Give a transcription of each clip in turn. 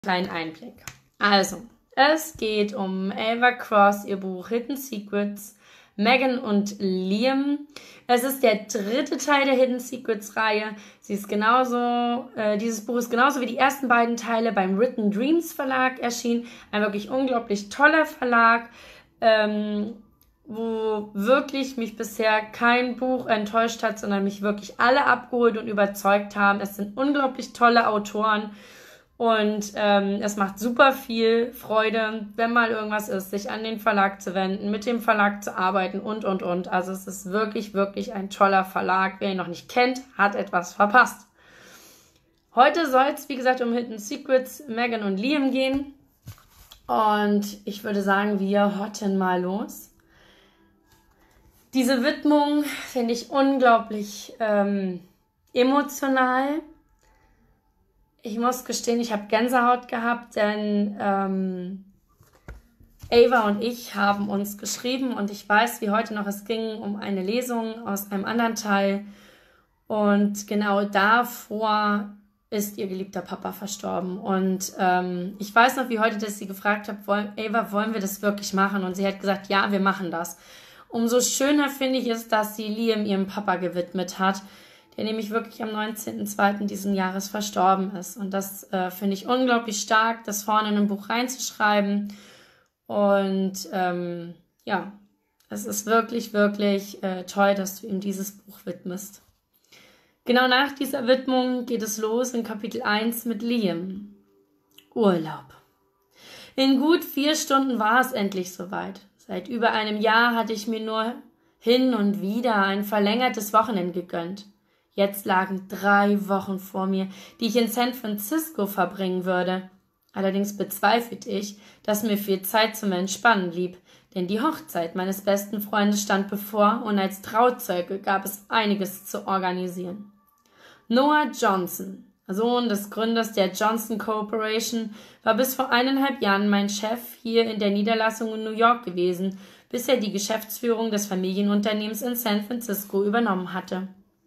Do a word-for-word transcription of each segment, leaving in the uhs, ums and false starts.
Kleinen Einblick. Also, es geht um Ava Cross, ihr Buch Hidden Secrets, Megan und Liam. Es ist der dritte Teil der Hidden Secrets Reihe. Sie ist genauso, äh, dieses Buch ist genauso wie die ersten beiden Teile beim Written Dreams Verlag erschienen. Ein wirklich unglaublich toller Verlag, ähm, wo wirklich mich bisher kein Buch enttäuscht hat, sondern mich wirklich alle abgeholt und überzeugt haben. Es sind unglaublich tolle Autoren. Und ähm, es macht super viel Freude, wenn mal irgendwas ist, sich an den Verlag zu wenden, mit dem Verlag zu arbeiten und, und, und. Also es ist wirklich, wirklich ein toller Verlag. Wer ihn noch nicht kennt, hat etwas verpasst. Heute soll es, wie gesagt, um Hidden Secrets, Megan und Liam gehen. Und ich würde sagen, wir hotten mal los. Diese Widmung finde ich unglaublich ähm, emotional. Ich muss gestehen, ich habe Gänsehaut gehabt, denn ähm, Ava und ich haben uns geschrieben und ich weiß, wie heute noch, es ging um eine Lesung aus einem anderen Teil und genau davor ist ihr geliebter Papa verstorben und ähm, ich weiß noch, wie heute, dass sie gefragt hat, wollen, Ava, wollen wir das wirklich machen? Und sie hat gesagt, ja, wir machen das. Umso schöner finde ich es, dass sie Liam ihrem Papa gewidmet hat, der nämlich wirklich am neunzehnten zweiten diesen Jahres verstorben ist. Und das äh, finde ich unglaublich stark, das vorne in ein Buch reinzuschreiben. Und ähm, ja, es ist wirklich, wirklich äh, toll, dass du ihm dieses Buch widmest. Genau nach dieser Widmung geht es los in Kapitel eins mit Liam. Urlaub. In gut vier Stunden war es endlich soweit. Seit über einem Jahr hatte ich mir nur hin und wieder ein verlängertes Wochenende gegönnt. Jetzt lagen drei Wochen vor mir, die ich in San Francisco verbringen würde. Allerdings bezweifelte ich, dass mir viel Zeit zum Entspannen blieb, denn die Hochzeit meines besten Freundes stand bevor und als Trauzeuge gab es einiges zu organisieren. Noah Johnson, Sohn des Gründers der Johnson Corporation, war bis vor eineinhalb Jahren mein Chef hier in der Niederlassung in New York gewesen, bis er die Geschäftsführung des Familienunternehmens in San Francisco übernommen hatte.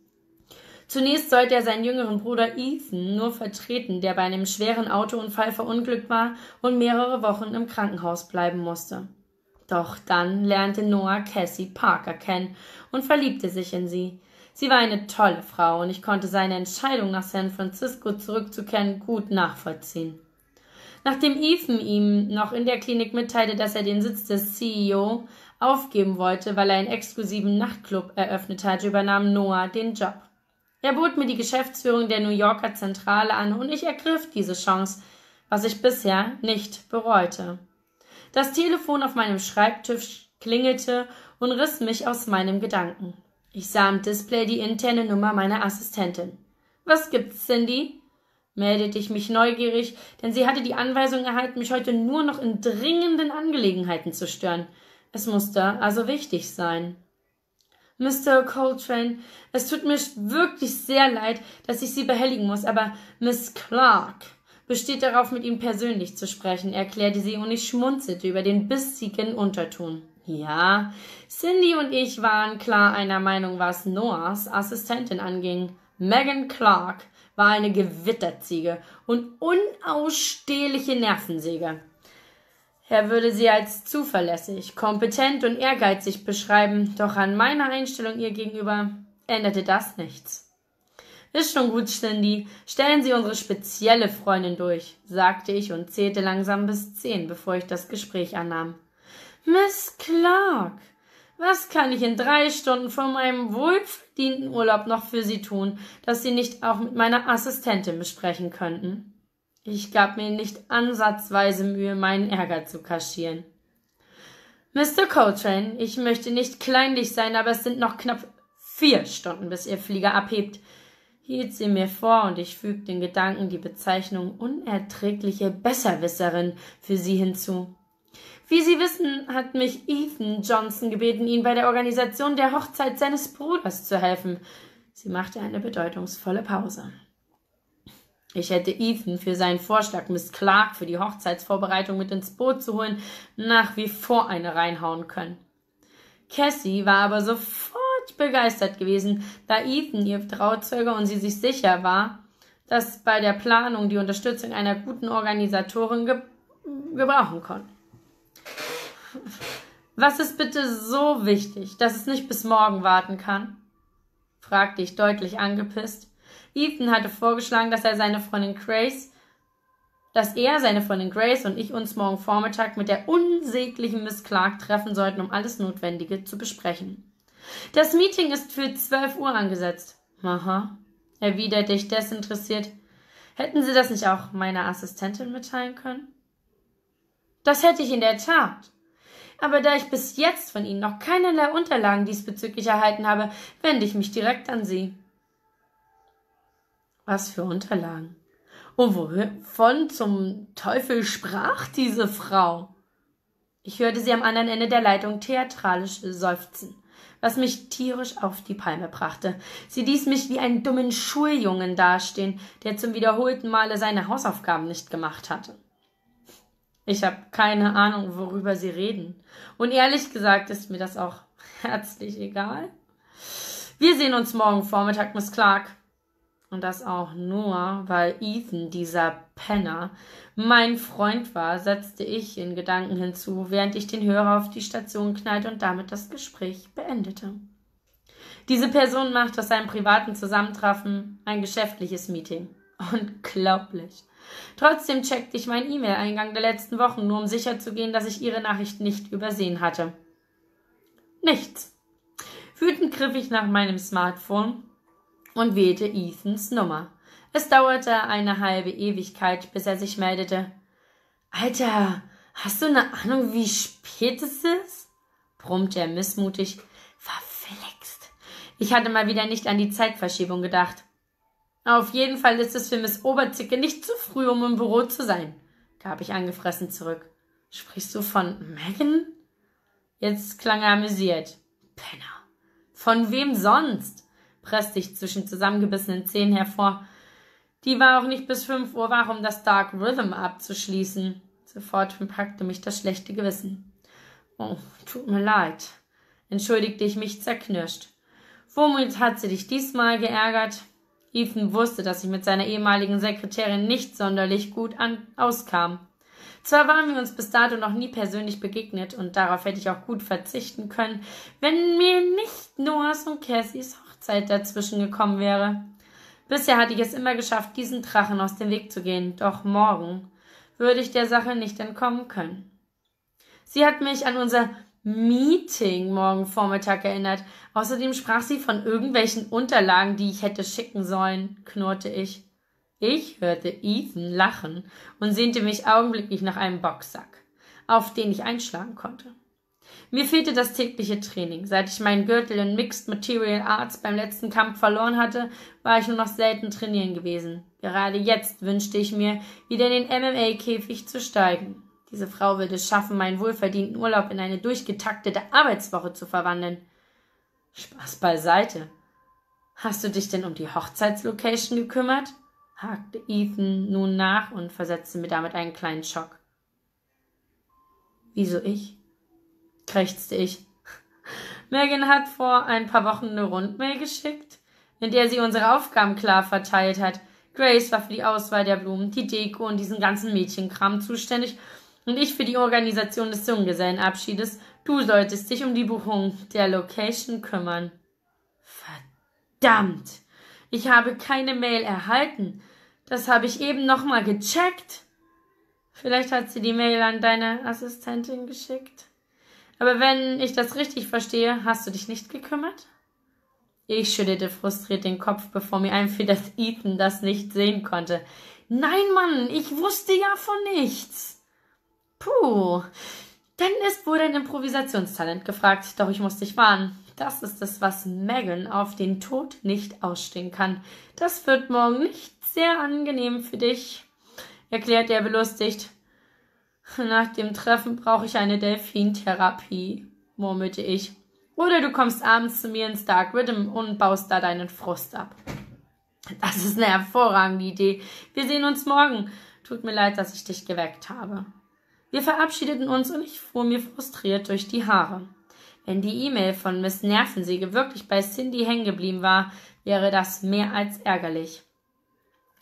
Zunächst sollte er seinen jüngeren Bruder Ethan nur vertreten, der bei einem schweren Autounfall verunglückt war und mehrere Wochen im Krankenhaus bleiben musste. Doch dann lernte Noah Cassie Parker kennen und verliebte sich in sie. Sie war eine tolle Frau und ich konnte seine Entscheidung, nach San Francisco zurückzukehren, gut nachvollziehen. Nachdem Ethan ihm noch in der Klinik mitteilte, dass er den Sitz des C E O aufgeben wollte, weil er einen exklusiven Nachtclub eröffnet hatte, übernahm Noah den Job. Er bot mir die Geschäftsführung der New Yorker Zentrale an und ich ergriff diese Chance, was ich bisher nicht bereute. Das Telefon auf meinem Schreibtisch klingelte und riss mich aus meinem Gedanken. Ich sah im Display die interne Nummer meiner Assistentin. »Was gibt's, Cindy?« meldete ich mich neugierig, denn sie hatte die Anweisung erhalten, mich heute nur noch in dringenden Angelegenheiten zu stören. Es musste also wichtig sein. »Mister Coltrane, es tut mir wirklich sehr leid, dass ich Sie behelligen muss, aber Miss Clark besteht darauf, mit Ihnen persönlich zu sprechen«, erklärte sie und ich schmunzelte über den bissigen Unterton. Ja, Cindy und ich waren klar einer Meinung, was Noahs Assistentin anging. Megan Clark war eine Gewitterziege und unausstehliche Nervensäge. Er würde sie als zuverlässig, kompetent und ehrgeizig beschreiben, doch an meiner Einstellung ihr gegenüber änderte das nichts. »Ist schon gut, Cindy. Stellen Sie unsere spezielle Freundin durch«, sagte ich und zählte langsam bis zehn, bevor ich das Gespräch annahm. »Miss Clark, was kann ich in drei Stunden von meinem wohlverdienten Urlaub noch für Sie tun, das Sie nicht auch mit meiner Assistentin besprechen könnten?« Ich gab mir nicht ansatzweise Mühe, meinen Ärger zu kaschieren. »Mister Coltrane, ich möchte nicht kleinlich sein, aber es sind noch knapp vier Stunden, bis Ihr Flieger abhebt«, hielt sie mir vor und ich fügte in Gedanken die Bezeichnung unerträgliche Besserwisserin für sie hinzu. »Wie Sie wissen, hat mich Ethan Johnson gebeten, Ihnen bei der Organisation der Hochzeit seines Bruders zu helfen.« Sie machte eine bedeutungsvolle Pause. Ich hätte Ethan für seinen Vorschlag, Miss Clark für die Hochzeitsvorbereitung mit ins Boot zu holen, nach wie vor eine reinhauen können. Cassie war aber sofort begeistert gewesen, da Ethan ihr Trauzeuge und sie sich sicher war, das bei der Planung die Unterstützung einer guten Organisatorin ge gebrauchen konnten. Was ist bitte so wichtig, dass es nicht bis morgen warten kann? Fragte ich deutlich angepisst. Ethan hatte vorgeschlagen, dass er seine Freundin Grace, dass er, seine Freundin Grace und ich uns morgen Vormittag mit der unsäglichen Miss Clark treffen sollten, um alles Notwendige zu besprechen. Das Meeting ist für zwölf Uhr angesetzt. Aha, erwiderte ich desinteressiert. Hätten Sie das nicht auch meiner Assistentin mitteilen können? Das hätte ich in der Tat. Aber da ich bis jetzt von Ihnen noch keinerlei Unterlagen diesbezüglich erhalten habe, wende ich mich direkt an Sie. Was für Unterlagen? Und wovon zum Teufel sprach diese Frau? Ich hörte sie am anderen Ende der Leitung theatralisch seufzen, was mich tierisch auf die Palme brachte. Sie ließ mich wie einen dummen Schuljungen dastehen, der zum wiederholten Male seine Hausaufgaben nicht gemacht hatte. Ich habe keine Ahnung, worüber Sie reden. Und ehrlich gesagt ist mir das auch herzlich egal. Wir sehen uns morgen Vormittag, Miss Clark. Und das auch nur, weil Ethan, dieser Penner, mein Freund war, setzte ich in Gedanken hinzu, während ich den Hörer auf die Station knallte und damit das Gespräch beendete. Diese Person macht aus seinem privaten Zusammentreffen ein geschäftliches Meeting. Unglaublich. Trotzdem checkte ich meinen E-Mail-Eingang der letzten Wochen, nur um sicherzugehen, dass ich ihre Nachricht nicht übersehen hatte. Nichts. Wütend griff ich nach meinem Smartphone und wählte Ethans Nummer. Es dauerte eine halbe Ewigkeit, bis er sich meldete. »Alter, hast du eine Ahnung, wie spät es ist?« brummte er missmutig. »Verflixt. Ich hatte mal wieder nicht an die Zeitverschiebung gedacht. Auf jeden Fall ist es für Miss Oberzicke nicht zu früh, um im Büro zu sein«, gab ich angefressen zurück. »Sprichst du von Megan?« Jetzt klang er amüsiert. »Penner. Von wem sonst?« presste ich zwischen zusammengebissenen Zähnen hervor. Die war auch nicht bis fünf Uhr wach, um das Dark Rhythm abzuschließen. Sofort packte mich das schlechte Gewissen. »Oh, tut mir leid«, entschuldigte ich mich zerknirscht. »Womit hat sie dich diesmal geärgert?« Ethan wusste, dass ich mit seiner ehemaligen Sekretärin nicht sonderlich gut an auskam. Zwar waren wir uns bis dato noch nie persönlich begegnet, und darauf hätte ich auch gut verzichten können, wenn mir nicht Noahs und Cassies Hochzeit dazwischen gekommen wäre. Bisher hatte ich es immer geschafft, diesen Drachen aus dem Weg zu gehen, doch morgen würde ich der Sache nicht entkommen können. Sie hat mich an unser Meeting morgen Vormittag erinnert. Außerdem sprach sie von irgendwelchen Unterlagen, die ich hätte schicken sollen, knurrte ich. Ich hörte Ethan lachen und sehnte mich augenblicklich nach einem Boxsack, auf den ich einschlagen konnte. Mir fehlte das tägliche Training. Seit ich meinen Gürtel in Mixed Material Arts beim letzten Kampf verloren hatte, war ich nur noch selten trainieren gewesen. Gerade jetzt wünschte ich mir, wieder in den M M A-Käfig zu steigen. Diese Frau wird es schaffen, meinen wohlverdienten Urlaub in eine durchgetaktete Arbeitswoche zu verwandeln. Spaß beiseite. Hast du dich denn um die Hochzeitslocation gekümmert? Hakte Ethan nun nach und versetzte mir damit einen kleinen Schock. Wieso ich? Krächzte ich. Megan hat vor ein paar Wochen eine Rundmail geschickt, in der sie unsere Aufgaben klar verteilt hat. Grace war für die Auswahl der Blumen, die Deko und diesen ganzen Mädchenkram zuständig und ich für die Organisation des Junggesellenabschiedes. Du solltest dich um die Buchung der Location kümmern. Verdammt! Ich habe keine Mail erhalten. Das habe ich eben nochmal gecheckt. Vielleicht hat sie die Mail an deine Assistentin geschickt. Aber wenn ich das richtig verstehe, hast du dich nicht gekümmert? Ich schüttelte frustriert den Kopf, bevor mir einfiel, dass Ethan das nicht sehen konnte. Nein, Mann, ich wusste ja von nichts. Puh, dann ist wohl dein Improvisationstalent gefragt, doch ich muss dich warnen. Das ist es, was Megan auf den Tod nicht ausstehen kann. Das wird morgen nicht sehr angenehm für dich, erklärte er belustigt. Nach dem Treffen brauche ich eine Delfintherapie, murmelte ich. Oder du kommst abends zu mir ins Dark Rhythm und baust da deinen Frust ab. Das ist eine hervorragende Idee. Wir sehen uns morgen. Tut mir leid, dass ich dich geweckt habe. Wir verabschiedeten uns und ich fuhr mir frustriert durch die Haare. Wenn die E-Mail von Miss Nervensäge wirklich bei Cindy hängen geblieben war, wäre das mehr als ärgerlich.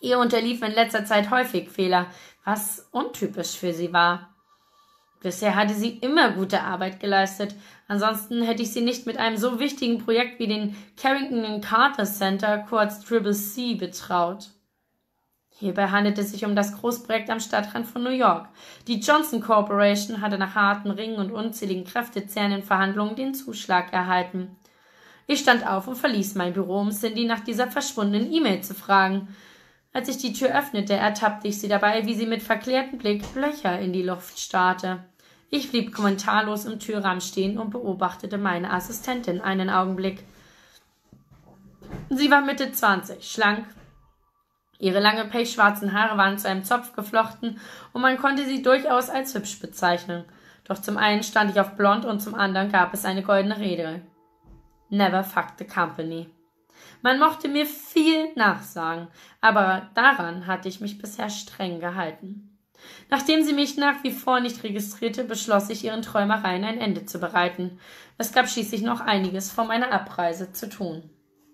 Ihr unterlief in letzter Zeit häufig Fehler, was untypisch für sie war. Bisher hatte sie immer gute Arbeit geleistet, ansonsten hätte ich sie nicht mit einem so wichtigen Projekt wie den Carrington and Carter Center, kurz Triple C, betraut. Hierbei handelte es sich um das Großprojekt am Stadtrand von New York. Die Johnson Corporation hatte nach harten Ringen und unzähligen kräftezehrenden Verhandlungen den Zuschlag erhalten. Ich stand auf und verließ mein Büro, um Cindy nach dieser verschwundenen E-Mail zu fragen. Als ich die Tür öffnete, ertappte ich sie dabei, wie sie mit verklärtem Blick Löcher in die Luft starrte. Ich blieb kommentarlos im Türrahmen stehen und beobachtete meine Assistentin einen Augenblick. Sie war Mitte zwanzig, schlank. Ihre langen pechschwarzen Haare waren zu einem Zopf geflochten und man konnte sie durchaus als hübsch bezeichnen. Doch zum einen stand ich auf blond und zum anderen gab es eine goldene Regel. Never fuck the company. Man mochte mir viel nachsagen, aber daran hatte ich mich bisher streng gehalten. Nachdem sie mich nach wie vor nicht registrierte, beschloss ich, ihren Träumereien ein Ende zu bereiten. Es gab schließlich noch einiges vor meiner Abreise zu tun.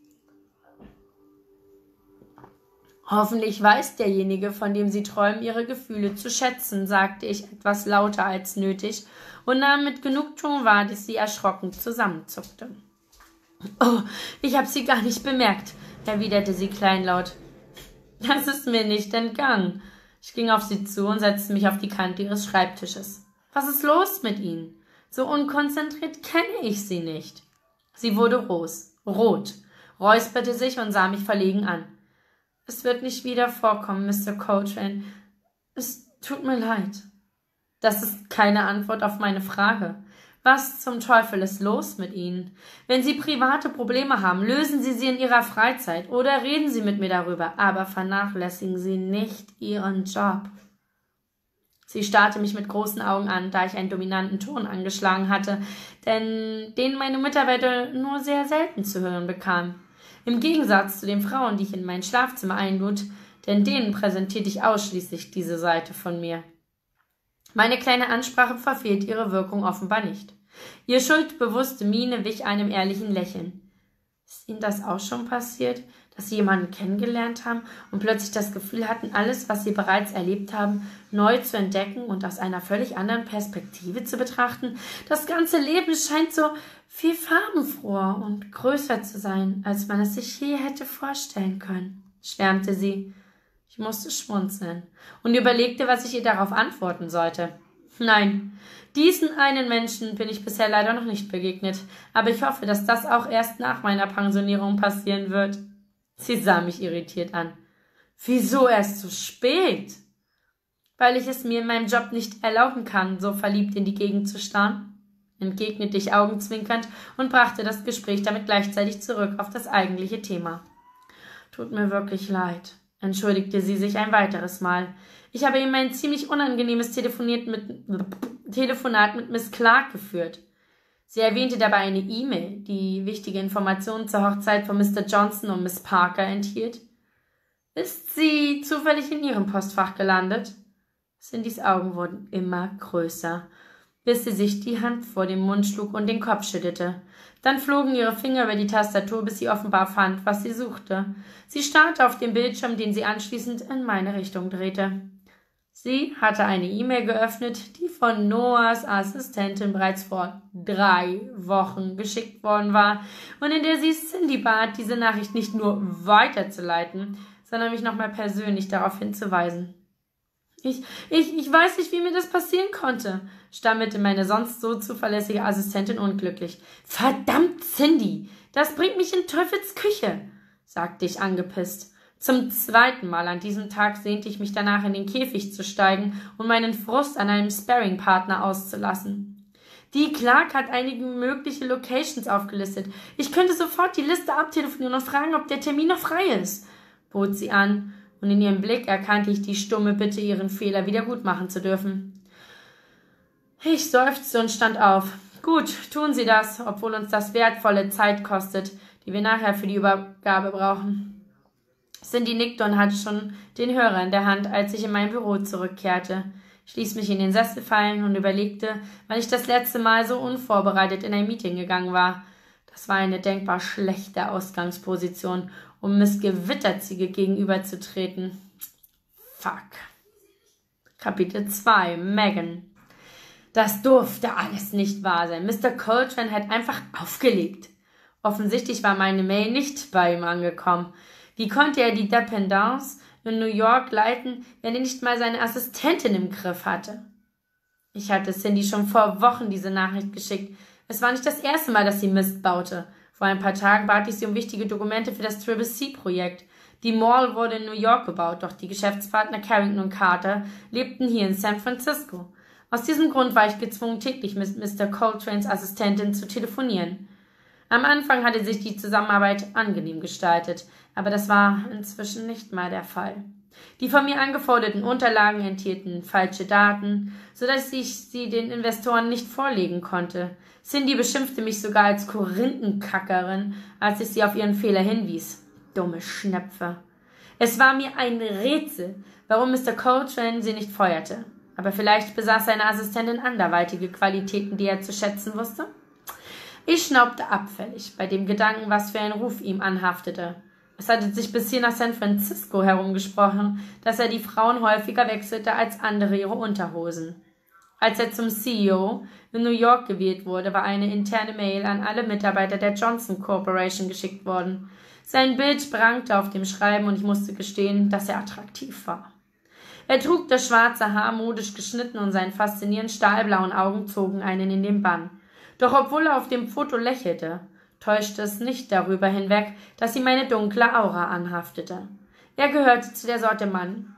Hoffentlich weiß derjenige, von dem Sie träumen, Ihre Gefühle zu schätzen, sagte ich etwas lauter als nötig und nahm mit Genugtuung wahr, dass sie erschrocken zusammenzuckte. »Oh, ich habe Sie gar nicht bemerkt«, erwiderte sie kleinlaut. »Das ist mir nicht entgangen.« Ich ging auf sie zu und setzte mich auf die Kante ihres Schreibtisches. »Was ist los mit Ihnen? So unkonzentriert kenne ich Sie nicht.« Sie wurde ros, rot, räusperte sich und sah mich verlegen an. »Es wird nicht wieder vorkommen, Mister Coltrane. Es tut mir leid.« Das ist keine Antwort auf meine Frage. Was zum Teufel ist los mit Ihnen? Wenn Sie private Probleme haben, lösen Sie sie in Ihrer Freizeit oder reden Sie mit mir darüber, aber vernachlässigen Sie nicht Ihren Job. Sie starrte mich mit großen Augen an, da ich einen dominanten Ton angeschlagen hatte, denn den meine Mitarbeiter nur sehr selten zu hören bekamen. Im Gegensatz zu den Frauen, die ich in mein Schlafzimmer einlud, denn denen präsentierte ich ausschließlich diese Seite von mir. Meine kleine Ansprache verfehlt ihre Wirkung offenbar nicht. Ihr schuldbewusste Miene wich einem ehrlichen Lächeln. Ist Ihnen das auch schon passiert, dass Sie jemanden kennengelernt haben und plötzlich das Gefühl hatten, alles, was Sie bereits erlebt haben, neu zu entdecken und aus einer völlig anderen Perspektive zu betrachten? Das ganze Leben scheint so viel farbenfroher und größer zu sein, als man es sich je hätte vorstellen können, schwärmte sie. Ich musste schmunzeln und überlegte, was ich ihr darauf antworten sollte. Nein, diesen einen Menschen bin ich bisher leider noch nicht begegnet, aber ich hoffe, dass das auch erst nach meiner Pensionierung passieren wird. Sie sah mich irritiert an. Wieso erst so spät? Weil ich es mir in meinem Job nicht erlauben kann, so verliebt in die Gegend zu starren, entgegnete ich augenzwinkernd und brachte das Gespräch damit gleichzeitig zurück auf das eigentliche Thema. Tut mir wirklich leid, entschuldigte sie sich ein weiteres Mal. Ich habe eben ein ziemlich unangenehmes Telefoniert mit, Telefonat mit Miss Clark geführt. Sie erwähnte dabei eine E-Mail, die wichtige Informationen zur Hochzeit von Mister Johnson und Miss Parker enthielt. Ist sie zufällig in Ihrem Postfach gelandet? Cindys Augen wurden immer größer, bis sie sich die Hand vor den Mund schlug und den Kopf schüttelte. Dann flogen ihre Finger über die Tastatur, bis sie offenbar fand, was sie suchte. Sie starrte auf den Bildschirm, den sie anschließend in meine Richtung drehte. Sie hatte eine E-Mail geöffnet, die von Noahs Assistentin bereits vor drei Wochen geschickt worden war und in der sie Cindy bat, diese Nachricht nicht nur weiterzuleiten, sondern mich nochmal persönlich darauf hinzuweisen. Ich, ich, ich weiß nicht, wie mir das passieren konnte, stammelte meine sonst so zuverlässige Assistentin unglücklich. Verdammt, Cindy, das bringt mich in Teufels Küche, sagte ich angepisst. Zum zweiten Mal an diesem Tag sehnte ich mich danach, in den Käfig zu steigen und meinen Frust an einem Sparring-Partner auszulassen. Die Clark hat einige mögliche Locations aufgelistet. Ich könnte sofort die Liste abtelefonieren und fragen, ob der Termin noch frei ist, bot sie an, und in ihrem Blick erkannte ich die stumme Bitte, ihren Fehler wieder gut machen zu dürfen. Ich seufzte und stand auf. Gut, tun Sie das, obwohl uns das wertvolle Zeit kostet, die wir nachher für die Übergabe brauchen. Cindy nickte und hatte schon den Hörer in der Hand, als ich in mein Büro zurückkehrte. Ich ließ mich in den Sessel fallen und überlegte, wann ich das letzte Mal so unvorbereitet in ein Meeting gegangen war. Das war eine denkbar schlechte Ausgangsposition, um Miss Gewitterziege gegenüberzutreten. Fuck. Kapitel zwei. Megan. Das durfte alles nicht wahr sein. Mister Coltrane hat einfach aufgelegt. Offensichtlich war meine Mail nicht bei ihm angekommen. Wie konnte er die Dependance in New York leiten, wenn er nicht mal seine Assistentin im Griff hatte? Ich hatte Cindy schon vor Wochen diese Nachricht geschickt. Es war nicht das erste Mal, dass sie Mist baute. Vor ein paar Tagen bat ich sie um wichtige Dokumente für das Triple C-Projekt. Die Mall wurde in New York gebaut, doch die Geschäftspartner Carrington und Carter lebten hier in San Francisco. Aus diesem Grund war ich gezwungen, täglich mit Mister Coltranes Assistentin zu telefonieren. Am Anfang hatte sich die Zusammenarbeit angenehm gestaltet, aber das war inzwischen nicht mehr der Fall. Die von mir angeforderten Unterlagen enthielten falsche Daten, sodass ich sie den Investoren nicht vorlegen konnte. Cindy beschimpfte mich sogar als Korinthenkackerin, als ich sie auf ihren Fehler hinwies. Dumme Schnepfe. Es war mir ein Rätsel, warum Mister Coltrane sie nicht feuerte. Aber vielleicht besaß seine Assistentin anderweitige Qualitäten, die er zu schätzen wusste? Ich schnaubte abfällig bei dem Gedanken, was für ein Ruf ihm anhaftete. Es hatte sich bis hier nach San Francisco herumgesprochen, dass er die Frauen häufiger wechselte als andere ihre Unterhosen. Als er zum C E O in New York gewählt wurde, war eine interne Mail an alle Mitarbeiter der Johnson Corporation geschickt worden. Sein Bild prangte auf dem Schreiben und ich musste gestehen, dass er attraktiv war. Er trug das schwarze Haar modisch geschnitten und seine faszinierend stahlblauen Augen zogen einen in den Bann. Doch obwohl er auf dem Foto lächelte, täuschte es nicht darüber hinweg, dass ihm eine dunkle Aura anhaftete. Er gehörte zu der Sorte Mann,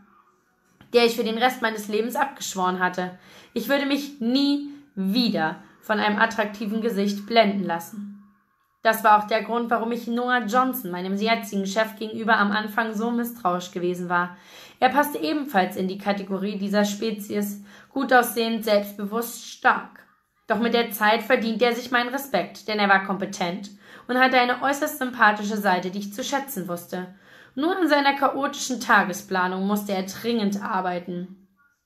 der ich für den Rest meines Lebens abgeschworen hatte. Ich würde mich nie wieder von einem attraktiven Gesicht blenden lassen. Das war auch der Grund, warum ich Noah Johnson, meinem jetzigen Chef, gegenüber am Anfang so misstrauisch gewesen war. Er passte ebenfalls in die Kategorie dieser Spezies, gut aussehend, selbstbewusst, stark. Doch mit der Zeit verdiente er sich meinen Respekt, denn er war kompetent und hatte eine äußerst sympathische Seite, die ich zu schätzen wusste. Nur an seiner chaotischen Tagesplanung musste er dringend arbeiten.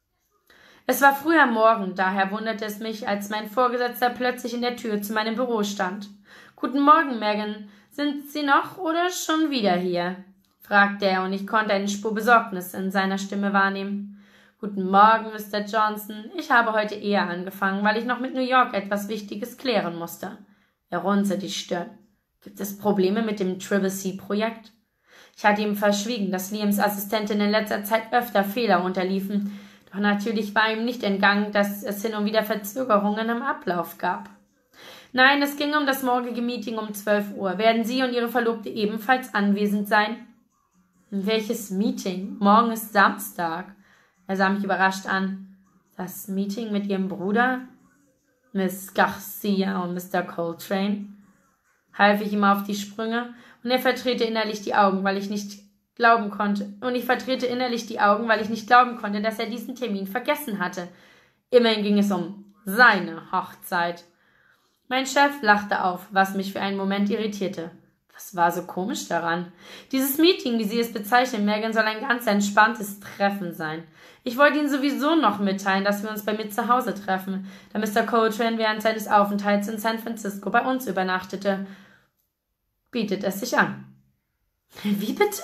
Es war früh am Morgen, daher wunderte es mich, als mein Vorgesetzter plötzlich in der Tür zu meinem Büro stand. »Guten Morgen, Megan. Sind Sie noch oder schon wieder hier?« fragte er, und ich konnte eine Spur Besorgnis in seiner Stimme wahrnehmen. »Guten Morgen, Mister Johnson. Ich habe heute eher angefangen, weil ich noch mit New York etwas Wichtiges klären musste.« Er runzelte die Stirn. »Gibt es Probleme mit dem Triple C-Projekt?« Ich hatte ihm verschwiegen, dass Liams Assistentin in letzter Zeit öfter Fehler unterliefen, doch natürlich war ihm nicht entgangen, dass es hin und wieder Verzögerungen im Ablauf gab. »Nein, es ging um das morgige Meeting um zwölf Uhr. Werden Sie und Ihre Verlobte ebenfalls anwesend sein?« »Welches Meeting? Morgen ist Samstag.« Er sah mich überrascht an. »Das Meeting mit Ihrem Bruder? Miss Garcia und Mister Coltrane?« Half ich ihm auf die Sprünge, und er verdrehte innerlich die Augen, weil ich nicht glauben konnte, und ich verdrehte innerlich die Augen, weil ich nicht glauben konnte, dass er diesen Termin vergessen hatte. Immerhin ging es um seine Hochzeit. Mein Chef lachte auf, was mich für einen Moment irritierte. Was war so komisch daran? Dieses Meeting, wie Sie es bezeichnen, Megan, soll ein ganz entspanntes Treffen sein. Ich wollte Ihnen sowieso noch mitteilen, dass wir uns bei mir zu Hause treffen, da Mister Coltrane während seines Aufenthalts in San Francisco bei uns übernachtete. Bietet es sich an. Wie bitte?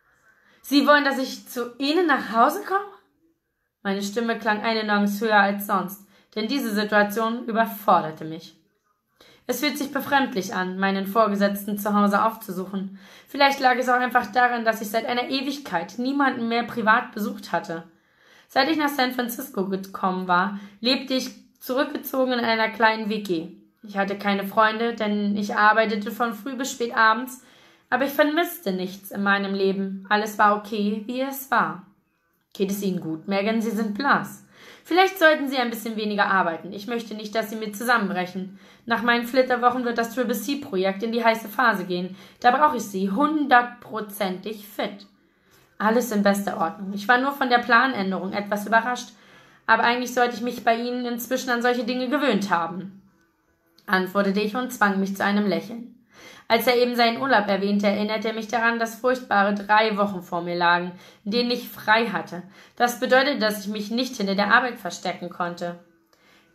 Sie wollen, dass ich zu Ihnen nach Hause komme? Meine Stimme klang eine Nuance höher als sonst, denn diese Situation überforderte mich. Es fühlt sich befremdlich an, meinen Vorgesetzten zu Hause aufzusuchen. Vielleicht lag es auch einfach daran, dass ich seit einer Ewigkeit niemanden mehr privat besucht hatte. Seit ich nach San Francisco gekommen war, lebte ich zurückgezogen in einer kleinen W G. Ich hatte keine Freunde, denn ich arbeitete von früh bis spät abends, aber ich vermisste nichts in meinem Leben. Alles war okay, wie es war. Geht es Ihnen gut, Megan? Sie sind blass. Vielleicht sollten Sie ein bisschen weniger arbeiten. Ich möchte nicht, dass Sie mir zusammenbrechen. Nach meinen Flitterwochen wird das Triple C-Projekt in die heiße Phase gehen. Da brauche ich Sie hundertprozentig fit. Alles in bester Ordnung. Ich war nur von der Planänderung etwas überrascht, aber eigentlich sollte ich mich bei Ihnen inzwischen an solche Dinge gewöhnt haben, antwortete ich und zwang mich zu einem Lächeln. Als er eben seinen Urlaub erwähnte, erinnerte er mich daran, dass furchtbare drei Wochen vor mir lagen, in denen ich frei hatte. Das bedeutete, dass ich mich nicht hinter der Arbeit verstecken konnte.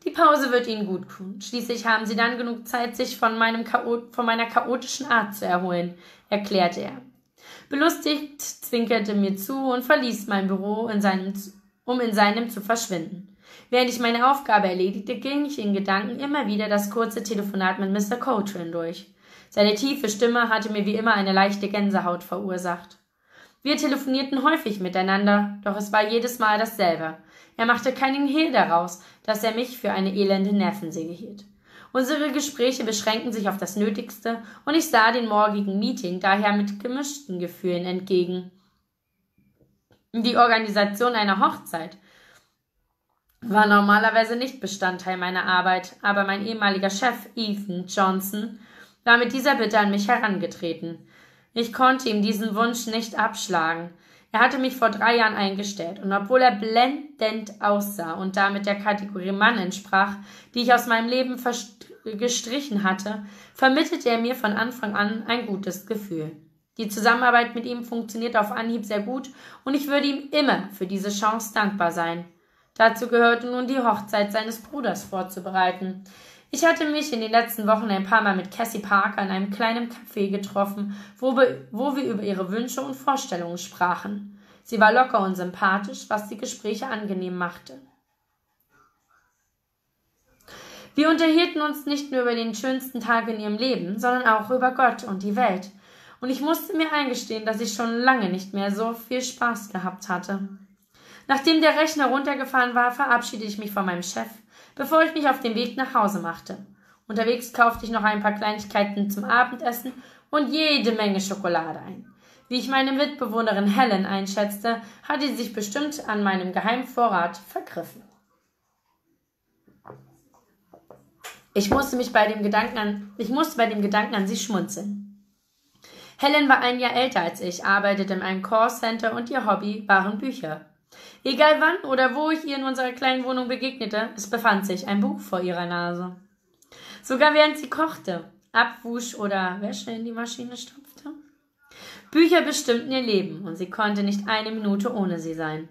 Die Pause wird Ihnen gut tun. Schließlich haben Sie dann genug Zeit, sich von, meinem Chaot- von meiner chaotischen Art zu erholen, erklärte er. Belustigt zwinkerte mir zu und verließ mein Büro, in seinem, um in seinem zu verschwinden. Während ich meine Aufgabe erledigte, ging ich in Gedanken immer wieder das kurze Telefonat mit Mister Coltrane durch. Seine tiefe Stimme hatte mir wie immer eine leichte Gänsehaut verursacht. Wir telefonierten häufig miteinander, doch es war jedes Mal dasselbe. Er machte keinen Hehl daraus, dass er mich für eine elende Nervensäge hielt. Unsere Gespräche beschränkten sich auf das Nötigste, und ich sah dem morgigen Meeting daher mit gemischten Gefühlen entgegen. Die Organisation einer Hochzeit war normalerweise nicht Bestandteil meiner Arbeit, aber mein ehemaliger Chef Ethan Johnson war mit dieser Bitte an mich herangetreten. Ich konnte ihm diesen Wunsch nicht abschlagen. Er hatte mich vor drei Jahren eingestellt, und obwohl er blendend aussah und damit der Kategorie Mann entsprach, die ich aus meinem Leben gestrichen hatte, vermittelte er mir von Anfang an ein gutes Gefühl. Die Zusammenarbeit mit ihm funktionierte auf Anhieb sehr gut, und ich würde ihm immer für diese Chance dankbar sein. Dazu gehörte nun die Hochzeit seines Bruders vorzubereiten. Ich hatte mich in den letzten Wochen ein paar Mal mit Cassie Parker in einem kleinen Café getroffen, wo wir, wo wir über ihre Wünsche und Vorstellungen sprachen. Sie war locker und sympathisch, was die Gespräche angenehm machte. Wir unterhielten uns nicht nur über den schönsten Tag in ihrem Leben, sondern auch über Gott und die Welt. Und ich musste mir eingestehen, dass ich schon lange nicht mehr so viel Spaß gehabt hatte. Nachdem der Rechner runtergefahren war, verabschiedete ich mich von meinem Chef, bevor ich mich auf den Weg nach Hause machte. Unterwegs kaufte ich noch ein paar Kleinigkeiten zum Abendessen und jede Menge Schokolade ein. Wie ich meine Mitbewohnerin Helen einschätzte, hatte sie sich bestimmt an meinem geheimen Vorrat vergriffen. Ich musste mich bei dem Gedanken an, ich musste bei dem Gedanken an sie schmunzeln. Helen war ein Jahr älter als ich, arbeitete in einem Callcenter und ihr Hobby waren Bücher. Egal wann oder wo ich ihr in unserer kleinen Wohnung begegnete, es befand sich ein Buch vor ihrer Nase. Sogar während sie kochte, abwusch oder Wäsche in die Maschine stopfte. Bücher bestimmten ihr Leben, und sie konnte nicht eine Minute ohne sie sein.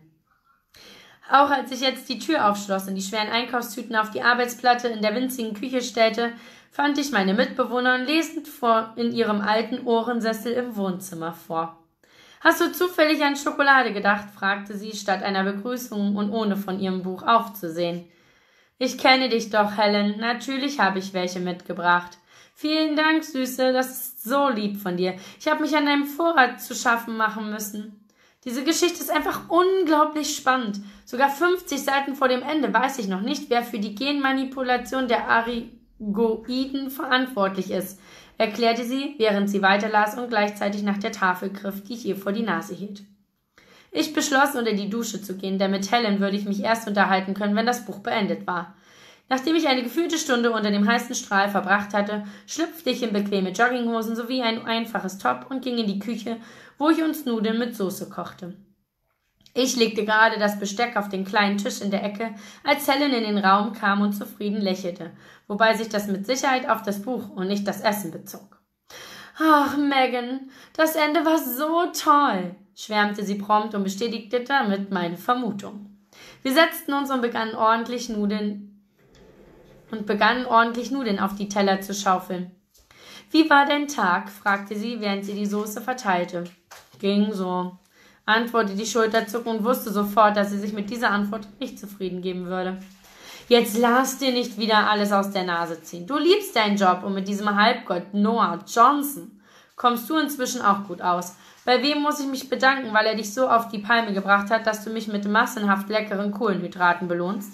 Auch als ich jetzt die Tür aufschloss und die schweren Einkaufstüten auf die Arbeitsplatte in der winzigen Küche stellte, fand ich meine Mitbewohnerin lesend vor in ihrem alten Ohrensessel im Wohnzimmer vor. »Hast du zufällig an Schokolade gedacht?« fragte sie, statt einer Begrüßung und ohne von ihrem Buch aufzusehen. »Ich kenne dich doch, Helen. Natürlich habe ich welche mitgebracht.« »Vielen Dank, Süße. Das ist so lieb von dir. Ich habe mich an deinem Vorrat zu schaffen machen müssen.« Diese Geschichte ist einfach unglaublich spannend. Sogar fünfzig Seiten vor dem Ende weiß ich noch nicht, wer für die Genmanipulation der Arigoiden verantwortlich ist, erklärte sie, während sie weiterlas und gleichzeitig nach der Tafel griff, die ich ihr vor die Nase hielt. Ich beschloss, unter die Dusche zu gehen, denn mit Helen würde ich mich erst unterhalten können, wenn das Buch beendet war. Nachdem ich eine gefühlte Stunde unter dem heißen Strahl verbracht hatte, schlüpfte ich in bequeme Jogginghosen sowie ein einfaches Top und ging in die Küche, wo ich uns Nudeln mit Soße kochte. Ich legte gerade das Besteck auf den kleinen Tisch in der Ecke, als Helen in den Raum kam und zufrieden lächelte, wobei sich das mit Sicherheit auf das Buch und nicht das Essen bezog. »Ach, Megan, das Ende war so toll«, schwärmte sie prompt und bestätigte damit meine Vermutung. Wir setzten uns und begannen ordentlich Nudeln und begannen ordentlich Nudeln auf die Teller zu schaufeln. »Wie war dein Tag?« fragte sie, während sie die Soße verteilte. »Ging so«, antwortete die Schulterzuckend und wusste sofort, dass sie sich mit dieser Antwort nicht zufrieden geben würde. »Jetzt lass dir nicht wieder alles aus der Nase ziehen. Du liebst deinen Job und mit diesem Halbgott Noah Johnson kommst du inzwischen auch gut aus. Bei wem muss ich mich bedanken, weil er dich so auf die Palme gebracht hat, dass du mich mit massenhaft leckeren Kohlenhydraten belohnst?«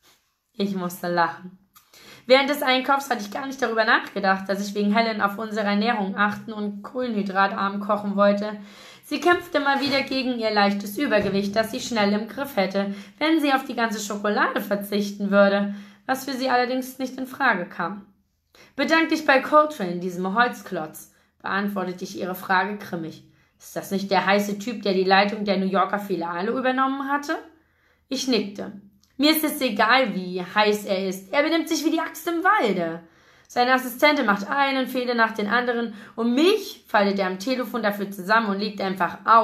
Ich musste lachen. Während des Einkaufs hatte ich gar nicht darüber nachgedacht, dass ich wegen Helen auf unsere Ernährung achten und kohlenhydratarm kochen wollte. Sie kämpfte mal wieder gegen ihr leichtes Übergewicht, das sie schnell im Griff hätte, wenn sie auf die ganze Schokolade verzichten würde, was für sie allerdings nicht in Frage kam. »Bedank dich bei Coltrane, diesem Holzklotz«, beantwortete ich ihre Frage grimmig. »Ist das nicht der heiße Typ, der die Leitung der New Yorker Filiale übernommen hatte?« Ich nickte. »Mir ist es egal, wie heiß er ist. Er benimmt sich wie die Axt im Walde. Seine Assistentin macht einen Fehler nach den anderen und mich faltet er am Telefon dafür zusammen und legt einfach auf,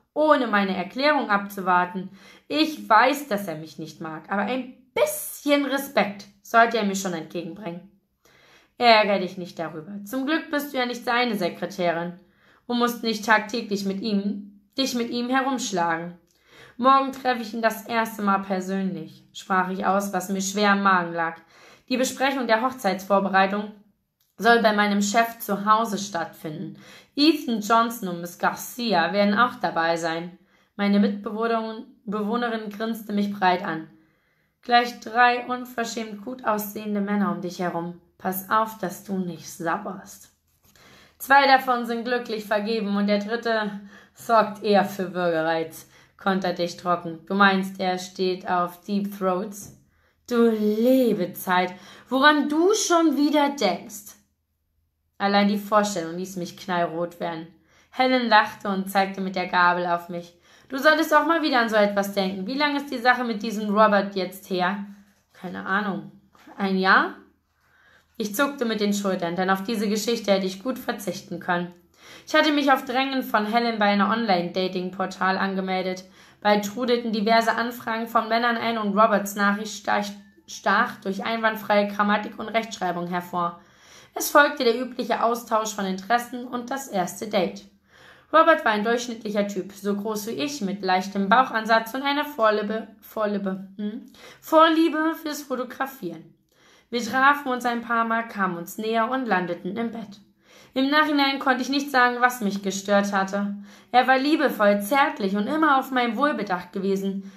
ohne meine Erklärung abzuwarten. Ich weiß, dass er mich nicht mag, aber ein bisschen Respekt sollte er mir schon entgegenbringen. Ärger dich nicht darüber. Zum Glück bist du ja nicht seine Sekretärin und musst nicht tagtäglich mit ihm, dich mit ihm herumschlagen. Morgen treffe ich ihn das erste Mal persönlich, sprach ich aus, was mir schwer am Magen lag. Die Besprechung der Hochzeitsvorbereitung soll bei meinem Chef zu Hause stattfinden. Ethan Johnson und Miss Garcia werden auch dabei sein. Meine Mitbewohnerin Bewohnerin grinste mich breit an. Gleich drei unverschämt gut aussehende Männer um dich herum. Pass auf, dass du nicht sabberst. Zwei davon sind glücklich vergeben und der dritte sorgt eher für Würgereiz, konterte ich trocken. Du meinst, er steht auf Deep Throats? Du Lebezeit, woran du schon wieder denkst. Allein die Vorstellung ließ mich knallrot werden. Helen lachte und zeigte mit der Gabel auf mich. Du solltest auch mal wieder an so etwas denken. Wie lange ist die Sache mit diesem Robert jetzt her? Keine Ahnung. Ein Jahr? Ich zuckte mit den Schultern, denn auf diese Geschichte hätte ich gut verzichten können. Ich hatte mich auf Drängen von Helen bei einer Online-Dating-Portal angemeldet. Bald trudelten diverse Anfragen von Männern ein und Roberts Nachricht stach, stach durch einwandfreie Grammatik und Rechtschreibung hervor. Es folgte der übliche Austausch von Interessen und das erste Date. Robert war ein durchschnittlicher Typ, so groß wie ich, mit leichtem Bauchansatz und einer Vorliebe, Vorliebe, hm, Vorliebe fürs Fotografieren. Wir trafen uns ein paar Mal, kamen uns näher und landeten im Bett. Im Nachhinein konnte ich nicht sagen, was mich gestört hatte. Er war liebevoll, zärtlich und immer auf mein Wohl bedacht gewesen.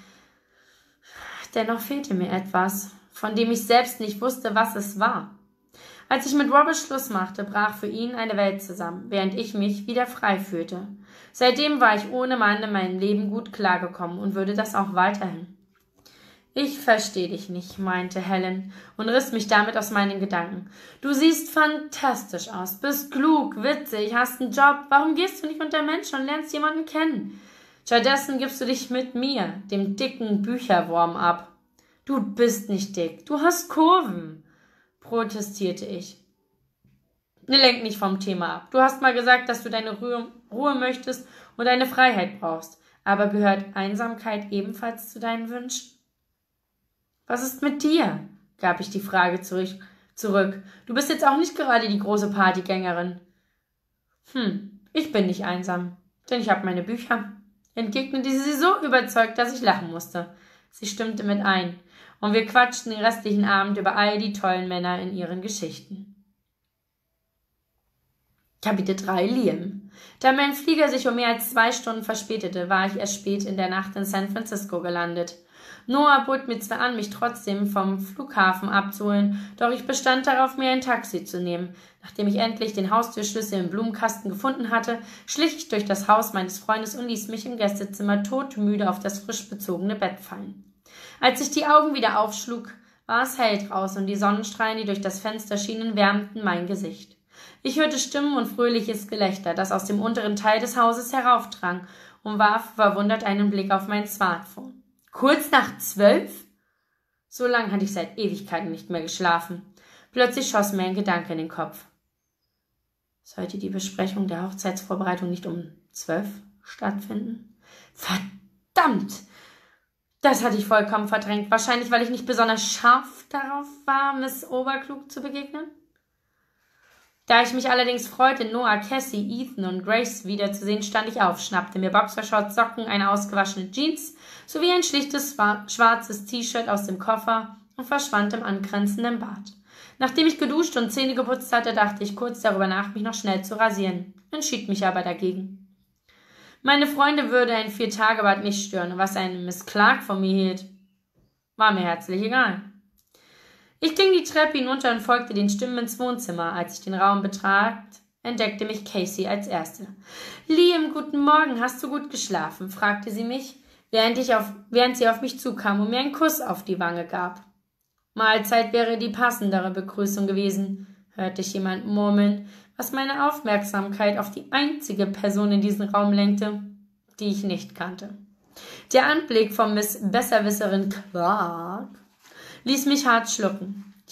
Dennoch fehlte mir etwas, von dem ich selbst nicht wusste, was es war. Als ich mit Robert Schluss machte, brach für ihn eine Welt zusammen, während ich mich wieder frei fühlte. Seitdem war ich ohne Mann in meinem Leben gut klargekommen und würde das auch weiterhin. Ich verstehe dich nicht, meinte Helen und riss mich damit aus meinen Gedanken. Du siehst fantastisch aus, bist klug, witzig, hast einen Job. Warum gehst du nicht unter Menschen und lernst jemanden kennen? Stattdessen gibst du dich mit mir, dem dicken Bücherwurm, ab. Du bist nicht dick, du hast Kurven, protestierte ich. Lenk nicht vom Thema ab. Du hast mal gesagt, dass du deine Ruhe, Ruhe möchtest und deine Freiheit brauchst. Aber gehört Einsamkeit ebenfalls zu deinen Wünschen? Was ist mit dir? Gab ich die Frage zurück. Du bist jetzt auch nicht gerade die große Partygängerin. Hm, ich bin nicht einsam, denn ich habe meine Bücher, entgegnete sie so überzeugt, dass ich lachen musste. Sie stimmte mit ein, und wir quatschten den restlichen Abend über all die tollen Männer in ihren Geschichten. Kapitel drei Liam. Da mein Flieger sich um mehr als zwei Stunden verspätete, war ich erst spät in der Nacht in San Francisco gelandet. Noah bot mir zwar an, mich trotzdem vom Flughafen abzuholen, doch ich bestand darauf, mir ein Taxi zu nehmen. Nachdem ich endlich den Haustürschlüssel im Blumenkasten gefunden hatte, schlich ich durch das Haus meines Freundes und ließ mich im Gästezimmer todmüde auf das frisch bezogene Bett fallen. Als ich die Augen wieder aufschlug, war es hell draußen und die Sonnenstrahlen, die durch das Fenster schienen, wärmten mein Gesicht. Ich hörte Stimmen und fröhliches Gelächter, das aus dem unteren Teil des Hauses heraufdrang, und warf verwundert einen Blick auf mein Smartphone. Kurz nach zwölf? So lange hatte ich seit Ewigkeiten nicht mehr geschlafen. Plötzlich schoss mir ein Gedanke in den Kopf. Sollte die Besprechung der Hochzeitsvorbereitung nicht um zwölf stattfinden? Verdammt! Das hatte ich vollkommen verdrängt. Wahrscheinlich, weil ich nicht besonders scharf darauf war, Miss Oberklug zu begegnen. Da ich mich allerdings freute, Noah, Cassie, Ethan und Grace wiederzusehen, stand ich auf, schnappte mir Boxershorts, Socken, eine ausgewaschene Jeans sowie ein schlichtes schwarzes T-Shirt aus dem Koffer und verschwand im angrenzenden Bad. Nachdem ich geduscht und Zähne geputzt hatte, dachte ich kurz darüber nach, mich noch schnell zu rasieren, entschied mich aber dagegen. Meine Freunde würde ein Vier-Tage-Bad nicht stören, und was eine Miss Clark von mir hielt, war mir herzlich egal. Ich ging die Treppe hinunter und folgte den Stimmen ins Wohnzimmer. Als ich den Raum betrat, entdeckte mich Casey als Erste. »Liam, guten Morgen, hast du gut geschlafen?« fragte sie mich, während, ich auf, während sie auf mich zukam und mir einen Kuss auf die Wange gab. »Mahlzeit wäre die passendere Begrüßung gewesen«, hörte ich jemand murmeln, was meine Aufmerksamkeit auf die einzige Person in diesem Raum lenkte, die ich nicht kannte. Der Anblick von Miss Besserwisserin Clark ließ mich hart schlucken.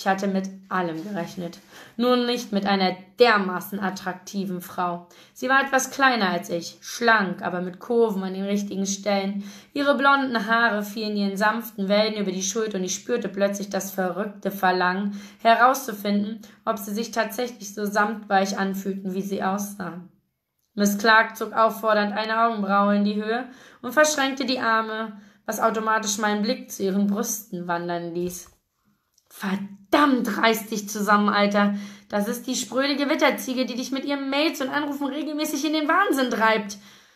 Ich hatte mit allem gerechnet, nur nicht mit einer dermaßen attraktiven Frau. Sie war etwas kleiner als ich, schlank, aber mit Kurven an den richtigen Stellen. Ihre blonden Haare fielen ihren sanften Wellen über die Schulter und ich spürte plötzlich das verrückte Verlangen, herauszufinden, ob sie sich tatsächlich so samtweich anfühlten, wie sie aussahen. Miss Clark zog auffordernd eine Augenbraue in die Höhe und verschränkte die Arme, was automatisch meinen Blick zu ihren Brüsten wandern ließ. Verdammt, reiß dich zusammen, Alter. Das ist die spröde Gewitterziege, die dich mit ihren Mails und Anrufen regelmäßig in den Wahnsinn treibt.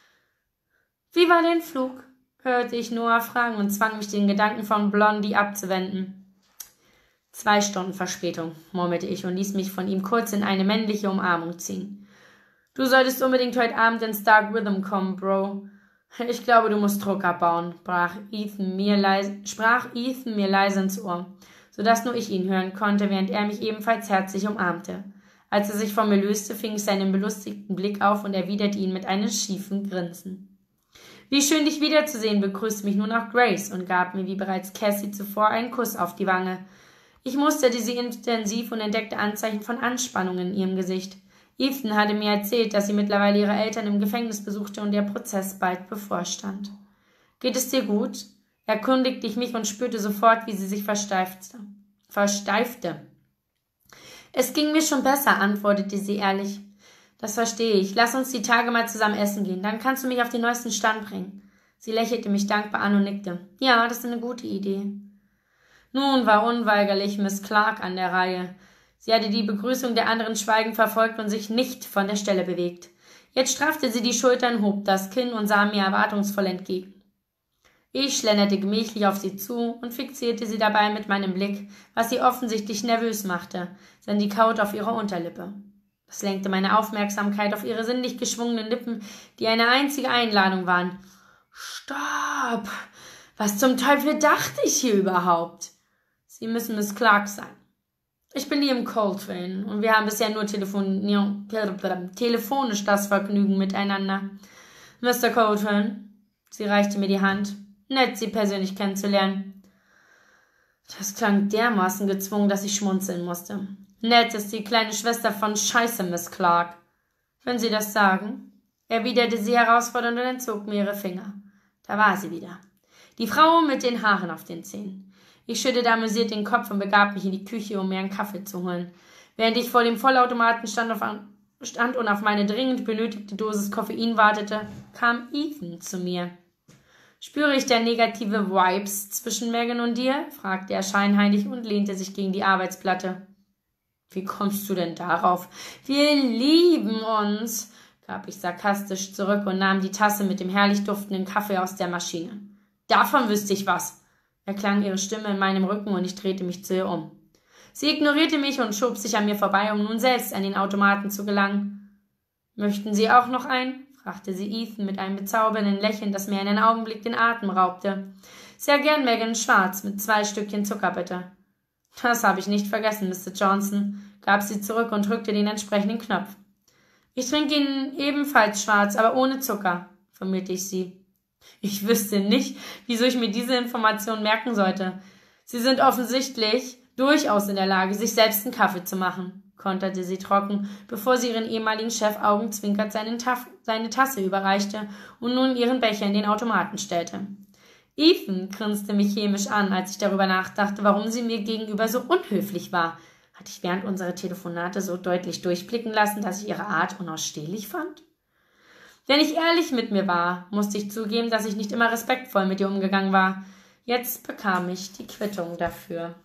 Wie war dein Flug? Hörte ich Noah fragen und zwang mich, den Gedanken von Blondie abzuwenden. Zwei Stunden Verspätung, murmelte ich und ließ mich von ihm kurz in eine männliche Umarmung ziehen. Du solltest unbedingt heute Abend ins Dark Rhythm kommen, Bro. Ich glaube, du musst Druck abbauen, sprach Ethan mir leise, sprach Ethan mir leise ins Ohr, sodass nur ich ihn hören konnte, während er mich ebenfalls herzlich umarmte. Als er sich von mir löste, fing ich seinen belustigten Blick auf und erwiderte ihn mit einem schiefen Grinsen. Wie schön, dich wiederzusehen, begrüßte mich nun auch Grace und gab mir wie bereits Cassie zuvor einen Kuss auf die Wange. Ich musterte sie intensiv und entdeckte Anzeichen von Anspannung in ihrem Gesicht. Ethan hatte mir erzählt, dass sie mittlerweile ihre Eltern im Gefängnis besuchte und der Prozess bald bevorstand. Geht es dir gut? Erkundigte ich mich und spürte sofort, wie sie sich versteifte. versteifte. Es ging mir schon besser, antwortete sie ehrlich. Das verstehe ich. Lass uns die Tage mal zusammen essen gehen. Dann kannst du mich auf den neuesten Stand bringen. Sie lächelte mich dankbar an und nickte. Ja, das ist eine gute Idee. Nun war unweigerlich Miss Clark an der Reihe. Sie hatte die Begrüßung der anderen schweigend verfolgt und sich nicht von der Stelle bewegt. Jetzt straffte sie die Schultern, hob das Kinn und sah mir erwartungsvoll entgegen. Ich schlenderte gemächlich auf sie zu und fixierte sie dabei mit meinem Blick, was sie offensichtlich nervös machte, denn die Kaut auf ihrer Unterlippe. Das lenkte meine Aufmerksamkeit auf ihre sinnlich geschwungenen Lippen, die eine einzige Einladung waren. Stopp! Was zum Teufel dachte ich hier überhaupt? Sie müssen Miss Clark sein. Ich bin Liam Coltrane und wir haben bisher nur telefon telefonisch das Vergnügen miteinander. Mister Coltrane, sie reichte mir die Hand. Nett, Sie persönlich kennenzulernen. Das klang dermaßen gezwungen, dass ich schmunzeln musste. Nett ist die kleine Schwester von Scheiße, Miss Clark. Wenn Sie das sagen, erwiderte sie herausfordernd und entzog mir ihre Finger. Da war sie wieder. Die Frau mit den Haaren auf den Zähnen. Ich schüttelte amüsiert den Kopf und begab mich in die Küche, um mir einen Kaffee zu holen. Während ich vor dem Vollautomaten stand, auf, stand und auf meine dringend benötigte Dosis Koffein wartete, kam Ethan zu mir. »Spüre ich denn negative Vibes zwischen Megan und dir?« fragte er scheinheilig und lehnte sich gegen die Arbeitsplatte. »Wie kommst du denn darauf?« »Wir lieben uns«, gab ich sarkastisch zurück und nahm die Tasse mit dem herrlich duftenden Kaffee aus der Maschine. »Davon wüsste ich was«, erklang ihre Stimme in meinem Rücken und ich drehte mich zu ihr um. Sie ignorierte mich und schob sich an mir vorbei, um nun selbst an den Automaten zu gelangen. »Möchten Sie auch noch einen?« fragte sie Ethan mit einem bezaubernden Lächeln, das mir einen Augenblick den Atem raubte. »Sehr gern, Megan, schwarz, mit zwei Stückchen Zucker, bitte.« »Das habe ich nicht vergessen, Mister Johnson«, gab sie zurück und drückte den entsprechenden Knopf. »Ich trinke ihn ebenfalls schwarz, aber ohne Zucker«, vermittelte ich sie. Ich wüsste nicht, wieso ich mir diese Information merken sollte. Sie sind offensichtlich durchaus in der Lage, sich selbst einen Kaffee zu machen, konterte sie trocken, bevor sie ihren ehemaligen Chef augenzwinkert seine, Taf- seine Tasse überreichte und nun ihren Becher in den Automaten stellte. Ethan grinste mich hämisch an, als ich darüber nachdachte, warum sie mir gegenüber so unhöflich war. Hatte ich während unserer Telefonate so deutlich durchblicken lassen, dass ich ihre Art unausstehlich fand? Wenn ich ehrlich mit mir war, musste ich zugeben, dass ich nicht immer respektvoll mit ihr umgegangen war. Jetzt bekam ich die Quittung dafür.